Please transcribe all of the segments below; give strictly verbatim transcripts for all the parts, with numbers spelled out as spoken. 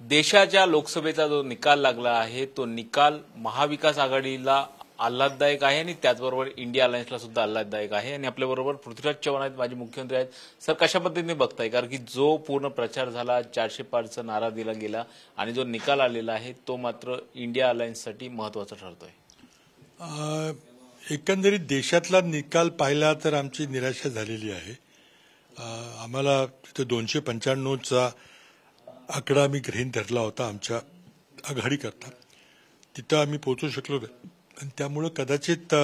देशाच्या लोकसभेचा जो निकाल लागला आहे तो निकाल महाविकास आघाडीला आल्हाददायक आहे आणि त्याचबरोबर इंडिया अलायन्सला सुद्धा आल्हाददायक आहे। आणि आपल्याबरोबर पृथ्वीराज चव्हाण आहेत, माजी मुख्यमंत्री आहेत। सर, कशा पद्धतीने बघताय, कारण की जो पूर्ण प्रचार झाला, चारशे पारचा नारा दिला गेला आणि जो निकाल आलेला आहे तो मात्र इंडिया अलायन्ससाठी महत्त्वाचा ठरतोय। एकंदरीत देशातला निकाल पाहिला तर आमची निराशा झालेली आहे। आम्हाला तिथे दोनशे पंच्याण्णवचा आकडा आम्ही गृहीत धरला होता आमच्या आघाडी करता, तिथं आम्ही पोहोचू शकलो नाही आणि त्यामुळे कदाचित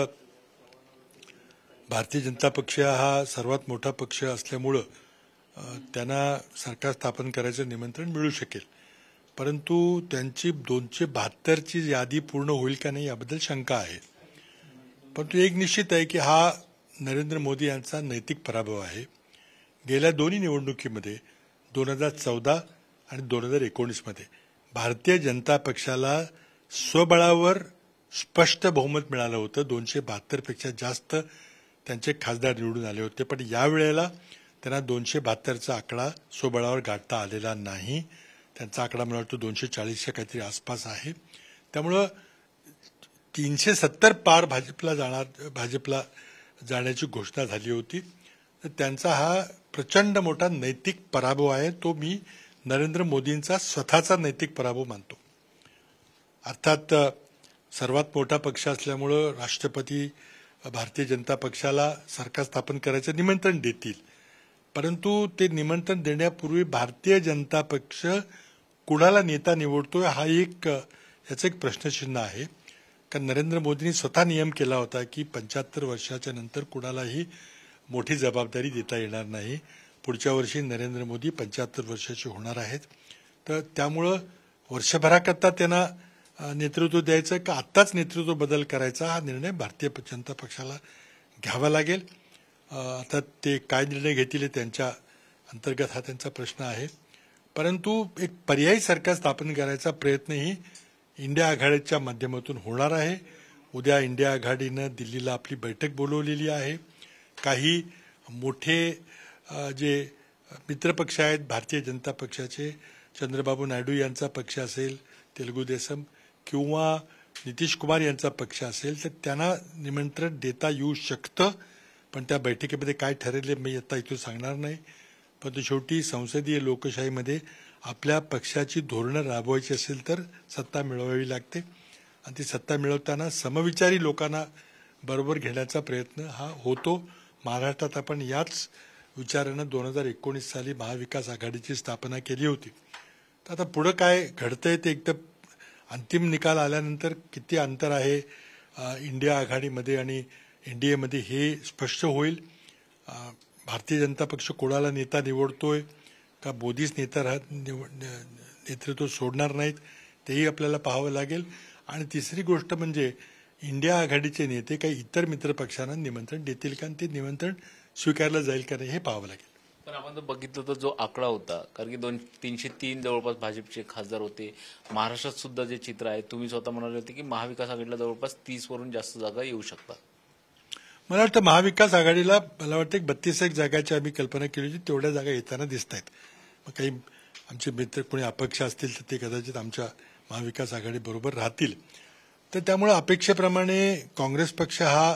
भारतीय जनता पक्ष हा सर्वात मोठा पक्ष असल्यामुळे त्यांना सरकार स्थापन करायचं निमंत्रण मिळू शकेल, परंतु त्यांची दोनशे बहात्तरची यादी पूर्ण होईल का नाही याबद्दल शंका आहे। परंतु एक निश्चित आहे की हा नरेंद्र मोदी यांचा नैतिक पराभव आहे। गेल्या दोन्ही निवडणुकीमध्ये दोन हजार चौदा आणि दोन हजार एकोणीस मध्ये भारतीय जनता पक्षाला स्वबळावर स्पष्ट बहुमत मिळालं होतं। दोनशे बहात्तर पेक्षा जास्त त्यांचे खासदार निवडून आले होते, पण यावेळेला त्यांना दोनशे बहात्तरचा आकडा स्वबळावर गाठता आलेला नाही। त्यांचा आकडा मला वाटतं दोनशे चाळीसच्या काहीतरी आसपास आहे। त्यामुळं तीनशे सत्तर पार भाजपला जाणार भाजपला जाण्याची घोषणा झाली होती, तर त्यांचा हा प्रचंड मोठा नैतिक पराभव आहे। तो मी नरेंद्र मोदींचा स्वतःचा नैतिक पराभव मानतो। अर्थात सर्वात मोठा पक्ष असल्यामुळं राष्ट्रपती भारतीय जनता पक्षाला सरकार स्थापन करायचं निमंत्रण देतील, परंतु ते निमंत्रण देण्यापूर्वी भारतीय जनता पक्ष कुणाला नेता निवडतोय हा एक याचं एक प्रश्नचिन्ह आहे। कारण नरेंद्र मोदींनी स्वतः नियम केला होता की पंच्याहत्तर वर्षाच्या नंतर कुणालाही मोठी जबाबदारी देता येणार नाही। पुढच्या वर्षी नरेंद्र मोदी पंच्याहत्तर वर्षाचे होणार आहेत, तर त्यामुळं वर्षभराकरता त्यांना नेतृत्व द्यायचं का आत्ताच नेतृत्व बदल करायचा हा निर्णय भारतीय जनता पक्षाला घ्यावा लागेल। आता ते काय निर्णय घेतील त्यांच्या अंतर्गत हा त्यांचा प्रश्न आहे, परंतु एक पर्यायी सरकार स्थापन करायचा प्रयत्नही इंडिया आघाडीच्या माध्यमातून होणार आहे। उद्या इंडिया आघाडीनं दिल्लीला आपली बैठक बोलवलेली आहे। काही मोठे जे मित्रपक्ष आहेत भारतीय जनता पक्षाचे, चंद्रबाबू नायडू यांचा पक्ष असेल, तेलुगू देसम किंवा नितीश कुमार यांचा पक्ष असेल, तर त्यांना निमंत्रण देता येऊ शकतं, पण त्या बैठकीमध्ये काय ठरेल मी आता इथून सांगणार नाही। परंतु शेवटी संसदीय लोकशाहीमध्ये आपल्या पक्षाची धोरणं राबवायची असेल तर सत्ता मिळवावी लागते आणि ती सत्ता मिळवताना समविचारी लोकांना बरोबर घेण्याचा प्रयत्न हा होतो। महाराष्ट्रात आपण याच विचारानं दोन हजार एकोणीस साली महाविकास आघाडीची स्थापना केली होती। तर आता पुढं काय घडतंय ते एकदम अंतिम निकाल आल्यानंतर किती अंतर आहे इंडिया आघाडीमध्ये आणि एनडीएमध्ये हे स्पष्ट होईल। भारतीय जनता पक्ष कोणाला नेता निवडतोय का मोदीच नेता राहत नेतृत्व सोडणार नाहीत तेही आपल्याला पाहावं लागेल। आणि तिसरी गोष्ट म्हणजे इंडिया आघाडीचे नेते काही इतर मित्र पक्षांना निमंत्रण देतील का, ते निमंत्रण स्वीकारलं जाईल का नाही हे पाहावं लागेल। पण आपण जर बघितलं तर जो आकडा होता, कारण की दोन तीनशे तीन जवळपास भाजपचे खासदार होते, महाराष्ट्रात सुद्धा जे चित्र आहे, तुम्ही स्वतः म्हणाले होते की महाविकास आघाडीला जवळपास तीस वरून जास्त जागा येऊ शकतात। मला वाटतं महाविकास आघाडीला मला वाटतं एक बत्तीस एक जागाची आम्ही कल्पना केली होती, तेवढ्या जागा येताना दिसत आहेत। मग काही आमचे मित्र कोणी अपक्ष असतील तर ते कदाचित आमच्या महाविकास आघाडी बरोबर राहतील। तर त्यामुळे अपेक्षेप्रमाणे काँग्रेस पक्ष हा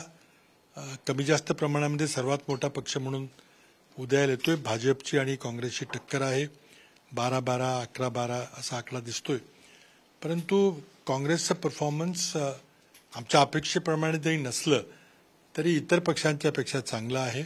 कमी जास्त प्रमाणामध्ये सर्वात मोठा पक्ष म्हणून उदयाला येतोय। भाजपची आणि काँग्रेसची टक्कर आहे, बारा बारा अकरा बारा असा आकडा दिसतोय, परंतु काँग्रेसचं परफॉर्मन्स आमच्या अपेक्षेप्रमाणे जरी नसलं तरी इतर पक्षांच्या पेक्षा चांगला आहे।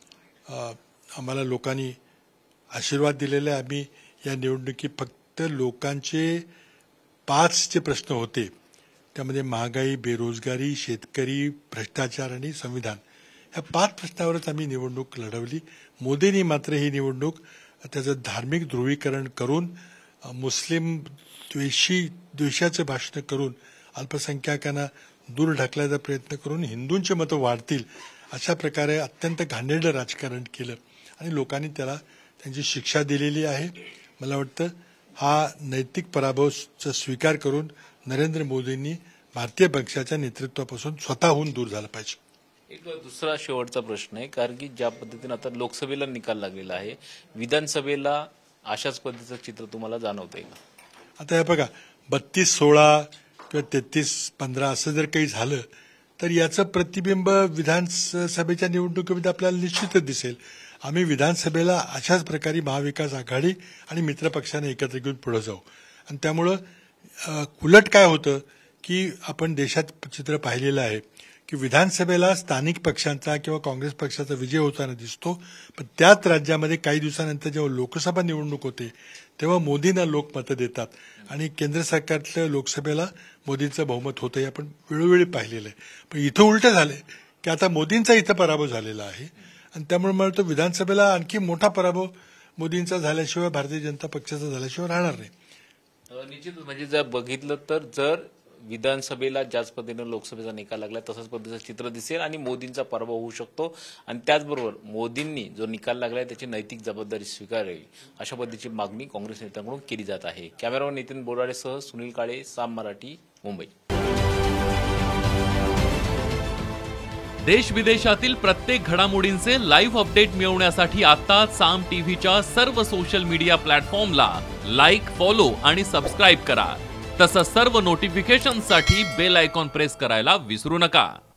आम्हाला लोकांनी आशीर्वाद दिलेला आहे। आम्ही या निवडणुकीत फक्त लोकांचे पाच जे प्रश्न होते त्यामध्ये महागाई, बेरोजगारी, शेतकरी, भ्रष्टाचार आणि संविधान या पाच प्रश्नावरच आम्ही निवडणूक लढवली। मोदींनी मात्र ही निवडणूक त्याचं धार्मिक ध्रुवीकरण करून, मुस्लिम द्वेषी द्वेषाचे भाषण करून, अल्पसंख्याकांना दूर ढकलायचा प्रयत्न करून हिंदूंचे मतं वाढतील अशा प्रकारे अत्यंत घाणेरडं राजकारण केलं आणि लोकांनी त्याला त्यांची शिक्षा दिलेली आहे। मला वाटतं हा नैतिक पराभवाचा स्वीकार करून नरेंद्र मोदींनी भारतीय पक्षाच्या नेतृत्वापासून स्वतःहून दूर झालं पाहिजे। एक दुसरा शेवटचा प्रश्न आहे, कारण की ज्या पद्धतीने आता लोकसभेला निकाल लागलेला आहे, विधानसभेला अशाच पद्धतीचं चित्र तुम्हाला जाणवतंय का? आता हे बघा, बत्तीस सोळा किंवा तेहतीस पंधरा असं जर काही झालं तर याचं प्रतिबिंब विधानसभेच्या निवडणुकीमध्ये आपल्याला निश्चितच दिसेल. आम्ही विधानसभेला अशाच प्रकारे महाविकास आघाडी आणि मित्रपक्षाने एकत्र घेऊन पुढे जाऊ. आणि त्यामुळं उलट काय होतं की आपण देशात चित्र पाहिलेलं आहे की विधानसभेला स्थानिक पक्षांचा किंवा काँग्रेस पक्षाचा विजय होताना दिसतो, पण त्याच राज्यामध्ये काही दिवसानंतर जेव्हा लोकसभा निवडणूक होते तेव्हा मोदींना लोक मतं देतात आणि केंद्र सरकारतल्या लोकसभेला मोदींचं बहुमत होतं. हे आपण वेळोवेळी पाहिलेलं आहे. पण इथं उलटं झालंय की आता मोदींचा इथं पराभव झालेला आहे आणि त्यामुळे मला तो विधानसभेला आणखी मोठा पराभव मोदींचा झाल्याशिवाय, भारतीय जनता पक्षाचा झाल्याशिवाय राहणार नाही. निश्चितच म्हणजे जर बघितलं तर जर विधानसभेला ज्याच पद्धतीने लोकसभेचा निकाल लागला तसंच पद्धतीचं चित्र दिसेल आणि मोदींचा पराभव होऊ शकतो. आणि त्याचबरोबर मोदींनी जो निकाल लागलाय त्याची नैतिक जबाबदारी स्वीकारावी अशा पद्धतीची मागणी काँग्रेस नेत्यांकडून केली जात आहे. कॅमेरामन नितीन बोराडेसह सुनील काळे, साम मराठी, मुंबई. देश विदेशातील प्रत्येक घडामोडींचे लाईव्ह अपडेट मिळवण्यासाठी आता साम टीव्हीच्या सर्व सोशल मीडिया प्लॅटफॉर्मला लाईक, फॉलो आणि सबस्क्राईब करा. तसंच सर्व नोटिफिकेशनसाठी बेल आयकॉन प्रेस करायला विसरू नका.